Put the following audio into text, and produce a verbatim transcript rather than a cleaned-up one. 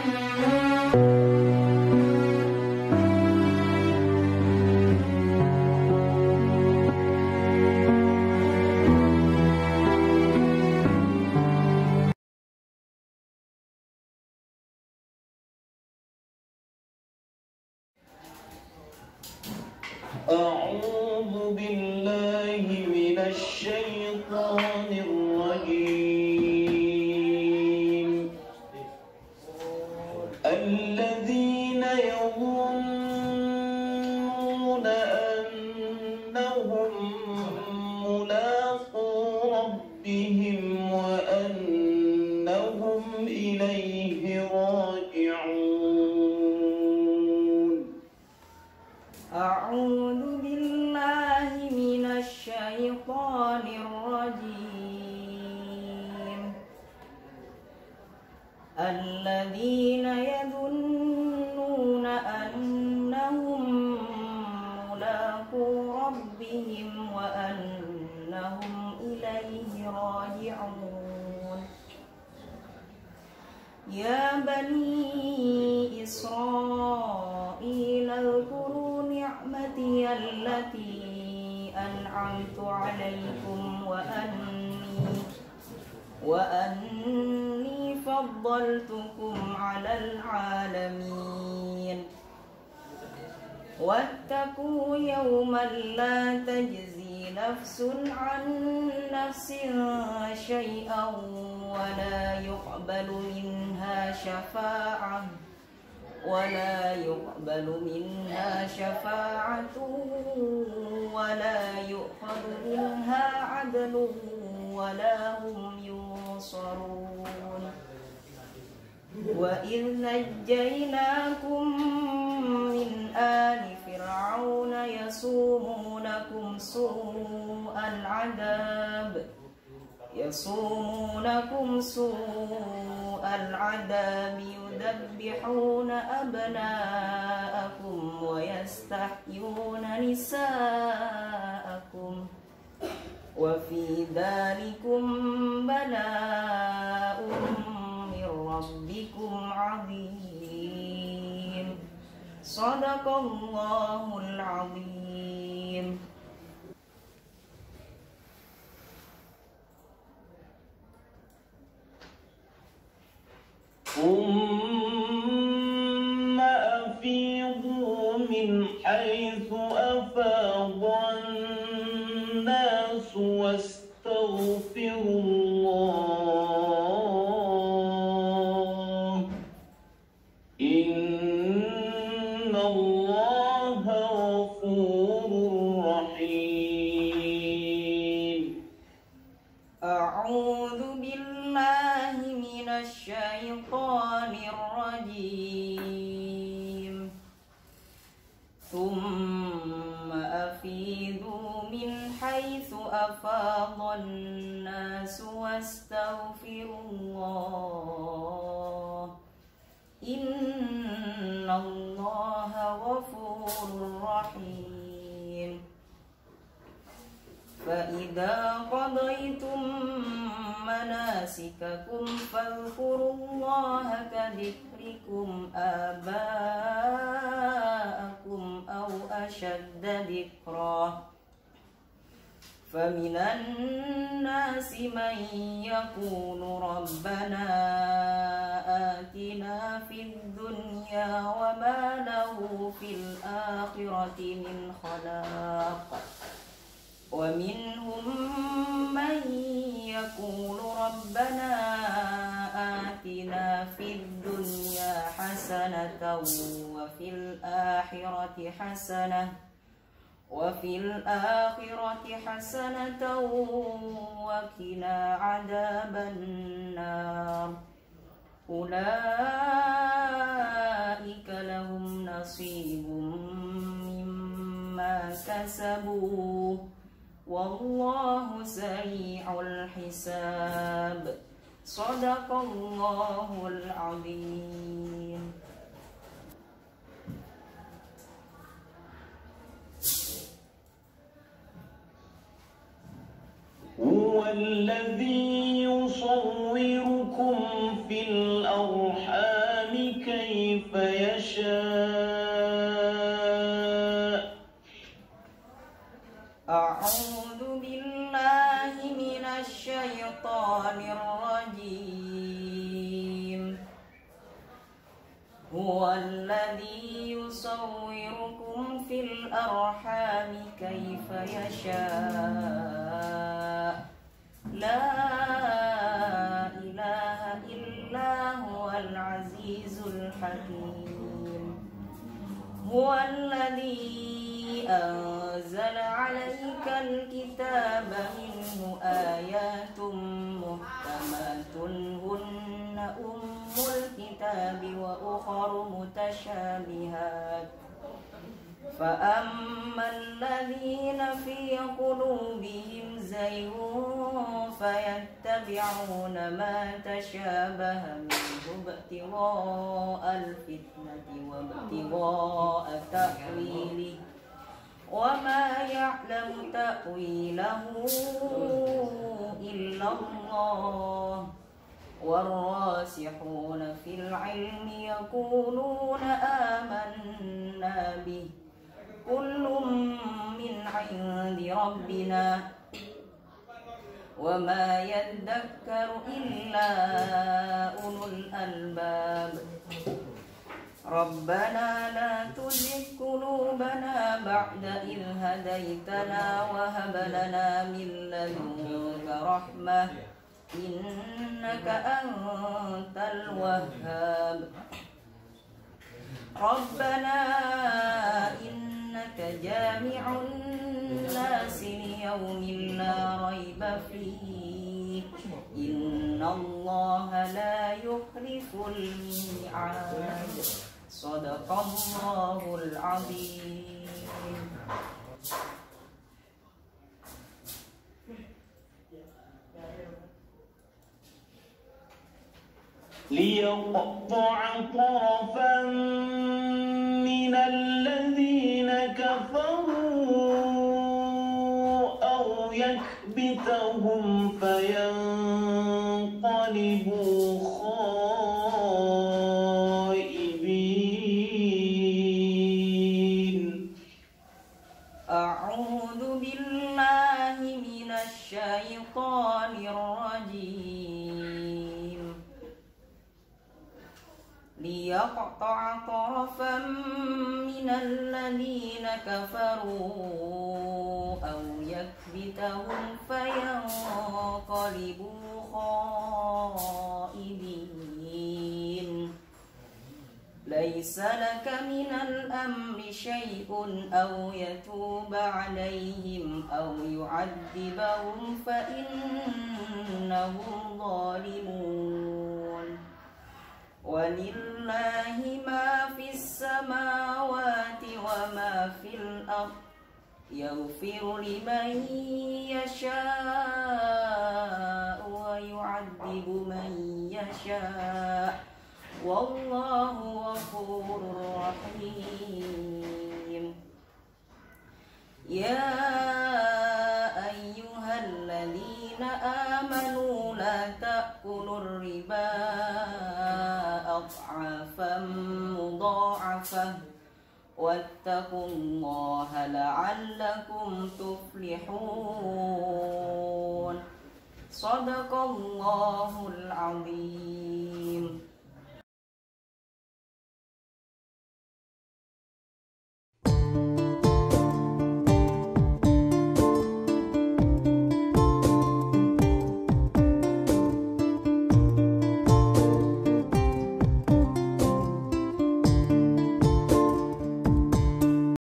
أعوذ بالله من الشيطان الرجيم. الذين يظنون أنهم ملاقو ربهم وأنهم إليه راجعون. أعوذ بالله من الشيطان الرجيم. الذين يظنون أنهم ملاقو ربهم وأنهم إليه راجعون. يا بني إسرائيل اذكروا نعمتي التي أنعمت عليكم وأني وأني فضلتكم على العالمين. واتقوا يوما لا تجزي نفس عن نفس شيئا ولا يقبل منها شفاعة ولا يقبل منها شفاعة ولا يؤخذ منها عدل ولا هم ينصرون. وإذ نجيناكم من آل فرعون يسومونكم سوء العذاب يصومونكم سوء العذاب يذبحون أبناءكم ويستحيون نساءكم وفي ذلكم بلاء من ربكم عظيم. صدق الله العظيم. ثم أفيضوا من حيث أفاض الناس واستغفروا الله إن الله غفور رحيم. أعوذ بالله من الشيطان الرجيم. ثم أفيضوا من حيث أفاض الناس واستغفروا الله إن الله غفور رحيم. فإذا قضيتم مناسككم فاذكروا الله كذكركم آباءكم أو أشد ذكرا. فمن الناس من يقول ربنا آتنا في الدنيا وما له في الآخرة من خلاق. ومنهم من يقول ربنا آتنا في الدنيا حسنة وفي الآخرة حسنة وفي الآخرة حسنة وقنا عذاب النار. أولئك لهم نصيب مما كسبوا والله سريع الحساب. صدق الله العظيم. هو الذي يصوركم في الأرحام كيف يشاء. أعوذ بالله من الشيطان الرجيم. هو الذي يصوركم في الأرحام كيف يشاء. لا إله إلا هو العزيز الحكيم. هو الذي أنزل عليك الكتاب منه آيات محكمات هن أم الكتاب وأخر متشابهات. فأما الذين في قلوبهم زيغ فيتبعون ما تشابه منه ابتغاء الفتنة وابتغاء تأويله وما يعلم تأويله إلا الله. والراسخون في العلم يقولون آمنا به كل من عند ربنا وما يذكر إلا أولو الألباب. ربنا لا تزغ قلوبنا بعد إذ هديتنا وهب لنا من لدنك رحمة إنك أنت الوهاب. ربنا إنك جامع الناس ليوم لا ريب فيه إن الله لا يخلف الميعاد. صدق الله العظيم. ليقطع طرفا من الذين كفروا أو يكبتهم فينقلبوا خائبين. أعوذ بالله من الشيطان الرجيم. ليقطع طرفا من الذين كفروا أو يكبتهم فينقلبوا خائبين. ليس لك من الأمر شيء أو يتوب عليهم أو يعذبهم فإنهم ظالمون. ولله ما في السماوات وما في الأرض يغفر لمن يشاء ويعذب من يشاء والله غفور رحيم. يا أيها الذين آمنوا لا تأكلوا الربا أضعافا مضاعفة واتقوا الله لعلكم تفلحون. صدق الله العظيم.